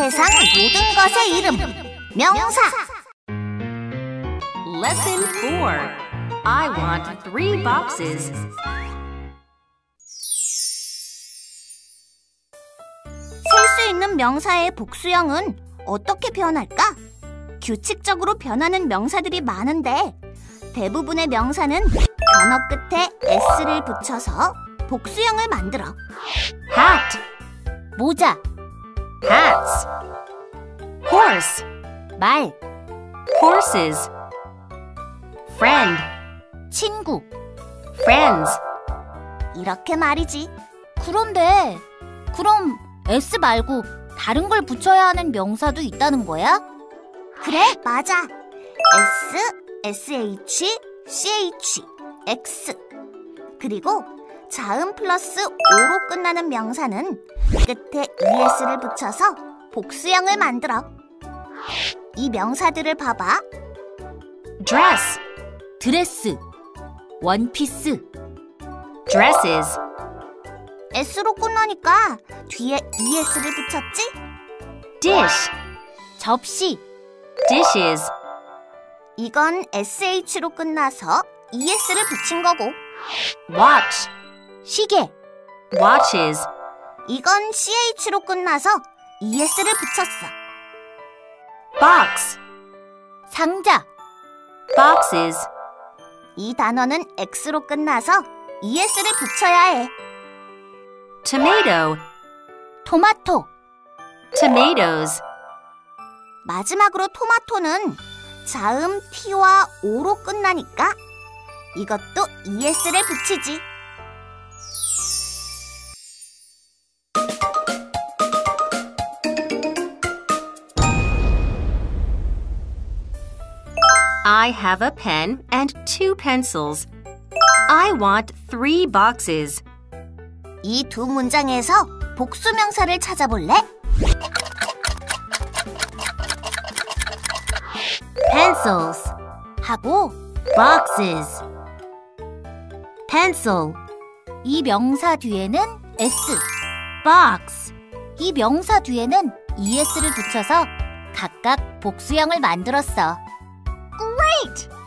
세상 모든 것의 이름, 명사. Lesson 4. I want 3 boxes. 셀 수 있는 명사의 복수형은 어떻게 표현할까? 규칙적으로 변하는 명사들이 많은데 대부분의 명사는 단어 끝에 s를 붙여서 복수형을 만들어. Hat, 모자, hats. Horse, 말, horses. Friend, 친구, friends. 이렇게 말이지. 그런데 그럼 s 말고 다른 걸 붙여야 하는 명사도 있다는 거야? 그래, 맞아. s, sh, ch, x. 그리고 자음 플러스 o로 끝나는 명사는 끝에 es를 붙여서 복수형을 만들어. 이 명사들을 봐봐. Dress, 드레스, 원피스. dresses. s로 끝나니까 뒤에 es를 붙였지? Dish, 접시. dishes. 이건 sh로 끝나서 es를 붙인 거고. Watch, 시계. watches. 이건 ch로 끝나서 es를 붙였어. Box, 상자. boxes. 이 단어는 x로 끝나서 es를 붙여야 해. Tomato, 토마토. tomatoes. 마지막으로 토마토는 자음 t와 o로 끝나니까 이것도 es를 붙이지. I have a pen and 2 pencils. I want 3 boxes. 이 두 문장에서 복수 명사를 찾아볼래? pencils 하고 boxes. pencil 이 명사 뒤에는 s. box 이 명사 뒤에는 es를 붙여서 각각 복수형을 만들었어. Great!